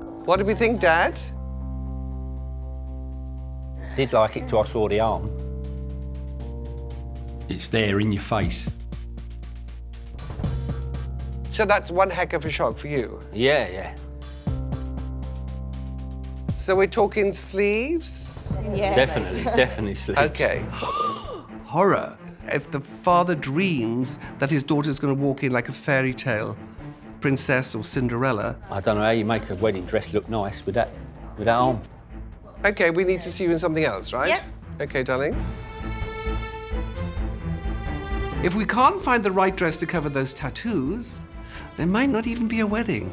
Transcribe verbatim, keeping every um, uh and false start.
What do we think, Dad? Did like it till I saw the arm. It's there in your face. So that's one heck of a shock for you. Yeah, yeah. So we're talking sleeves? Yes. Definitely, definitely sleeves. Okay. Horror. If the father dreams that his daughter's going to walk in like a fairy tale princess or Cinderella. I don't know how you make a wedding dress look nice with that, with that arm. Okay, we need to see you in something else, right? Yep. Okay, darling. If we can't find the right dress to cover those tattoos, there might not even be a wedding.